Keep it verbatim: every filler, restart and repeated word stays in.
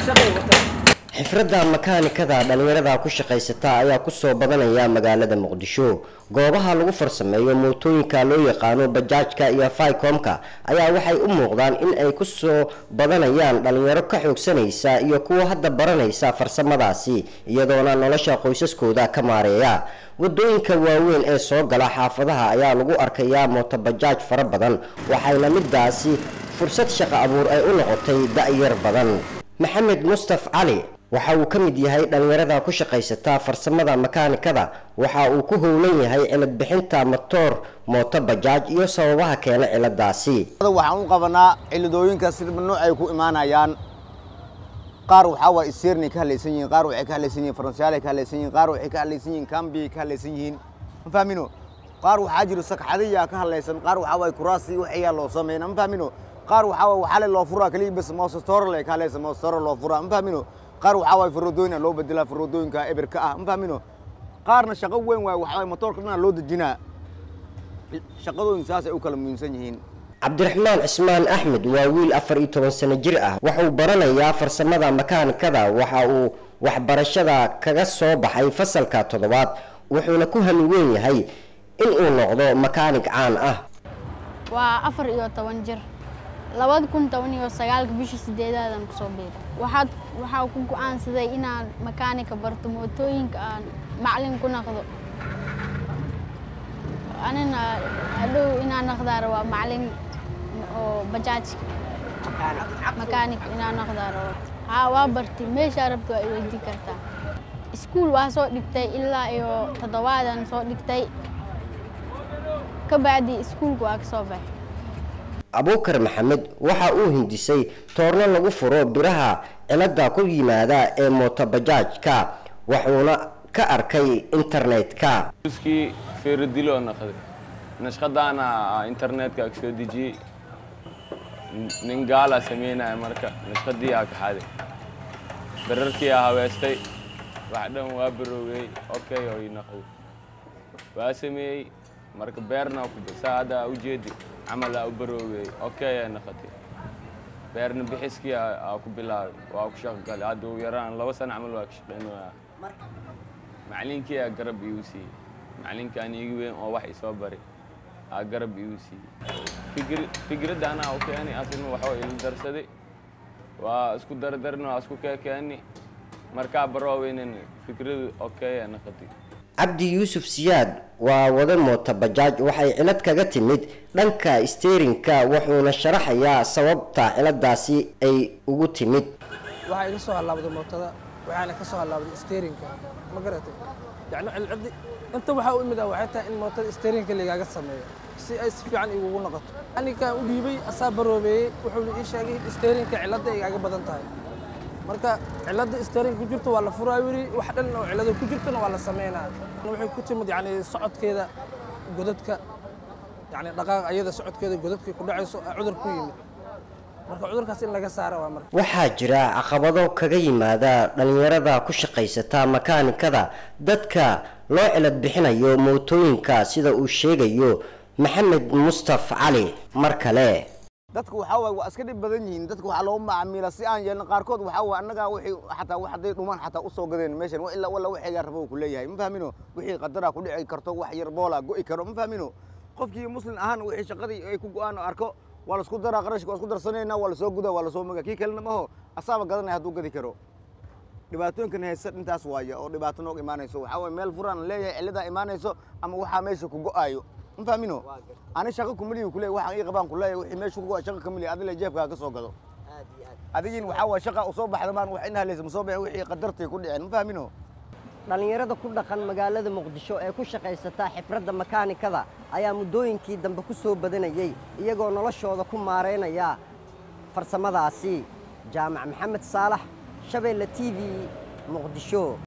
xifradda makaanikada dhalinyarada ku shaqaysata ayaa ku soo badanaya magaalada Muqdisho. goobaha lagu farsameeyo mootooyinka loo yaqaano bajaajka iyo Ficomka ayaa waxay u muuqdaan in ay ku soo badanayaan dhalinyaro ka xoogsanaysa iyo kuwa hadda baranaysa farsamadaasi iyadoona nolosha qoysaskooda ka maareeya. wadooyinka waaweyn ee soo gala xaafadaha ayaa lagu arkayaa mooto bajaaj fara badan waxayna midaasi fursad shaqo abuur ay u noqotay da'yar badan. maxamed mustaf cali waxa uu ka mid yahay dhalinyarada ku shaqaysata farsamada makaanikada waxa uu ku howlan yahay cilad bixinta motor mooto bajaaj iyo sababaha keena ciladaasi. waxaan u qabanaa ciladooyinka sida nooc ay ku imaanayaan qaar waxa waa isirni ka halaysan yihiin qaar waxay ka halaysan yihiin faransiyaal ka halaysan yihiin qaar waxay ka halaysan yihiin kambi ka halaysan yihiin ma fahmino qaar waxa jiro sakxadiya ka halaysan qaar waxa waa kuraasi waxay loo sameeyay ma fahmino qaar waxa waa waxa loo furaa kaliya bas moostor le ka halaysan moostor loo furaa ma fahmino qaar waxa waa furudooyina loo bedela furudooyinka eberka ah ma fahmino qaarna shaqo weyn waa waxa motorkana loo dejinaa shaqadooyin saas ay u kala muhiimsan yihiin. cabdiraxmaan cismaan axmed waa wiil afar iyo toban sano jir ah wuxuu baranayaa farsamada makaanikada waxa uu waxbarashada kaga soo baxay fasalka toddobaad wuxuuna ku hami weyn yahay in uu noqdo makaanik caan ah. waa afar iyo toban jir labada kun toban iyo sagaal bishii sideedaad ku soo biiray waxaad waxa ku go'aansaday inaan makaanika barto mootooyinka aan macallin ku noqdo anana adoo inaan noqdo waa macallin oo bajaaj makaanik inaan noqdo ha waa bartay meesha rabto ay weydii kartaa iskuul waa soo dhigtay ilaa iyo toddobaadan soo dhigtay ka bacdi iskuulku waa ka soo baxay. abuukar maxamed waxa uu hindisay toorno lagu furo biraha cilada ku yimaada ee mooto bajaajka wuxuuna ka arkay internetka iski fiirdilo naqday nashqadaana internetka ka soo dejiyay nin gaala sameynaa marka nashqadii ka xaday bararkii haweestay wax dhan waa baroogay okay oo naqday waa sameeyay marka beerna ku saada u jeedi عمل أو بروي أوكي أنا خطي بيرن بحسكي أكو بلاد وأكو شغال عدو يران لو سنة عمل واكش لأنه معلين كي أقرب يوسي معلين كان يجوين أو واحد صبري أقرب يوسي فكر فكرة أنا أوكي أنا أصلا وحوي الدرس دي وأسكو در درنا أسكو كي كأني مركب بروين فكرة أوكي أنا خطي. cabdi yuusuf siyaad waa wada mooto bajaaj waxay cilad kaga timid dhanka steerinka wuxuuna sharaxayaa sababta ciladaasi ay ugu timid. waxa iga soo halaabday mootada waxaana ka soo halaabday steerinka ma garatay yani ciladi inta waxa u imid waxay tahay in mootada steerinka liiga sameeyo si ay si fiican ugu noqoto aniga u dhiibay asaabaroobay wuxuu ii sheegay steerinka cilada ay iga badan tahay marka cilada steering ku jirto waa la furaayiri wax dhan oo cilada ku jirtana waa la sameeynaa waxay ku timid yani socodkeeda godadka yani dhaqaaq ayada socodkeeda godadka ku dhacayso cudur ku yimid marka cudurkaas in laga saaro waa marka waxaa jira caqabado kaga yimaada dhalinyarada ku shaqaysata makaanikada dadka loo cilad bixinayo mootooyinka sida uu sheegayo maxamed mustaf cali mar kale dadku waxa waa iska dib badan yihiin dadku waxa loo macaamila si aan yeelin qaarkood waxa waa anaga wixii xataa wax haday dhumaan xataa u soo gadeen meeshan waa illa wala wixii rabo ku leeyahay ma fahmino wixii qadara ku dhici karto wax yar boola go'i karo ma fahmino qofkii muslim ahaan wixii shaqadii ay ku go'aan arko wala isku dara qarashka isku darsanayna wala soo gudaa wala soo maga kii kalena ma ho asaaba gadanay haduu gadi karo dhibaatooyinkan haysa intaas waaya oo dhibaato noog imaanayso waxa way meel furan leeyahay cilada imaanayso ama waxa meesha ku go'ayo ma fahmino أنا شغل كملي وكله واحد يقبان كله وحماش شغل شغل كملي هذا اللي جابك قصة قضوا هذين وحوا شغل أصوب حدمان وحينها لازم صوبه وحي قدرت يكون يعني فاهمينه dhalinyarada ku dhaqan magaalada Muqdisho ee ku shaqaysata xifradda makaanikada ayaa muddooyinkii dambe ku soo badanayay iyagoo noloshooda ku maareynaya farsamadaasi. jaamac maxamed saalax Shabeelle T V Muqdisho.